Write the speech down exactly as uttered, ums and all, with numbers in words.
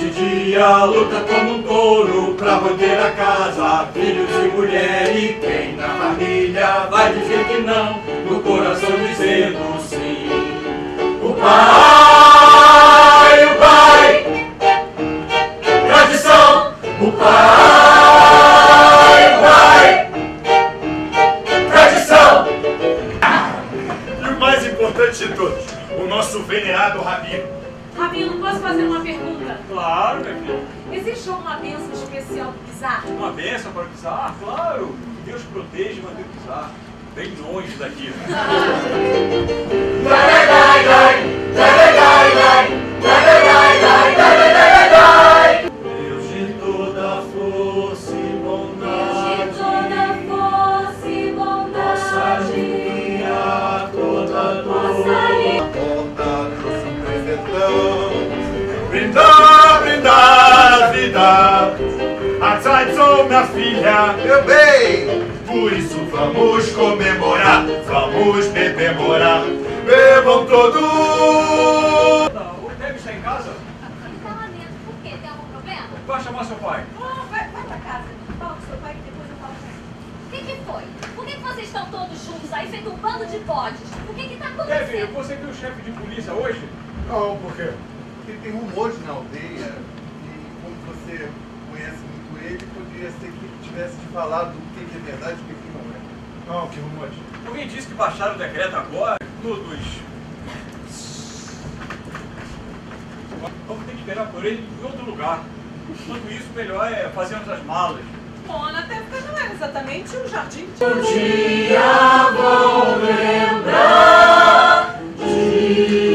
Noite e dia luta como um touro pra manter a casa, filhos e mulher. E quem na família vai dizer que não, no coração dizendo sim. O pai, o pai, tradição. O pai, o pai, tradição. E o mais importante de todos, o nosso venerado Rabino. Rabino, posso fazer uma pergunta? Claro, meu filho. Existe alguma bênção especial do Kizar? Uma bênção para o Kizar? Claro. Deus protege e mantém o Kizar bem longe daqui. Deus de toda força e bondade, De toda força e bondade, nossa alivia toda dor. Porta trouxe um presentão. Brindar, brindar a vida. A Tzaitzou, minha filha. Meu bem, Por isso vamos comemorar, vamos bebemorar. Bebam todos. O Deb está em casa? Tá lá dentro. Por quê? Tem algum problema? Vai chamar seu pai. Não, vai, vai pra casa. Fala com seu pai que depois eu falo com ele. O que que foi? Por que que vocês estão todos juntos aí, feito um bando de bodes? O que que tá Deb, acontecendo? você viu o chefe de polícia hoje? Não, por quê? porque tem rumores na aldeia e como você conhece muito ele, poderia ser que ele tivesse te falado o que é verdade e o que não é. Não, que rumores. Alguém disse que baixaram o decreto agora? Todos. Vamos ter que esperar por ele em outro lugar. Enquanto isso, melhor é fazermos as malas. Bom, na época não era exatamente um jardim. Um dia vou lembrar de